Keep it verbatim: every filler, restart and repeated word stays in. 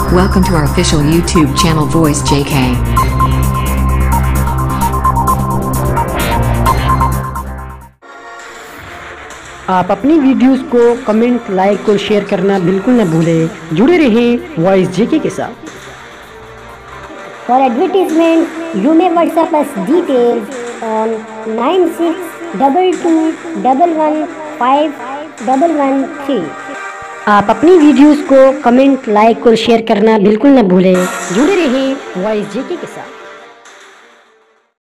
Welcome to our official YouTube channel Voice J K. आप अपनी videos को comment, like और शेयर करना बिल्कुल न भूलें। जुड़े रहें वॉइस जेके के साथ। For advertisement, you may WhatsApp us details on nine six two two one one five one one three. आप अपनी वीडियोस को कमेंट, लाइक और शेयर करना बिल्कुल न भूलें। जुड़े रहें वॉइस जेके के साथ।